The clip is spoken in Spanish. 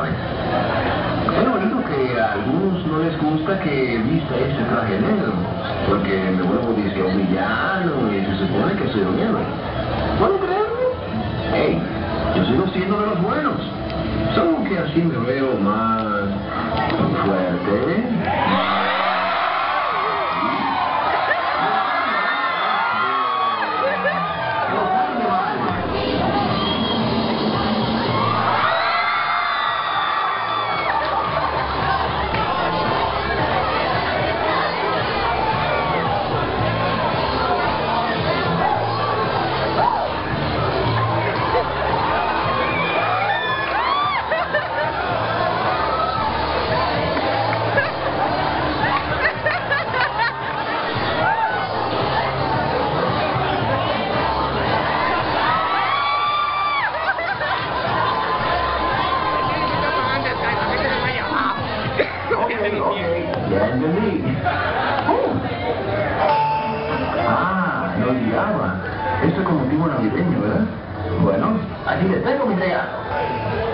sabes. He oído que a algunos no les gusta que vista este traje negro, porque me vuelvo disque un villano y se supone que soy un héroe. ¿Puedo creerlo? Hey, yo sigo siendo de los buenos. Solo que así me veo más fuerte. Ya entendí. Me olvidaba. Esto es con motivo navideño, ¿verdad? Bueno, aquí te tengo mi regalo.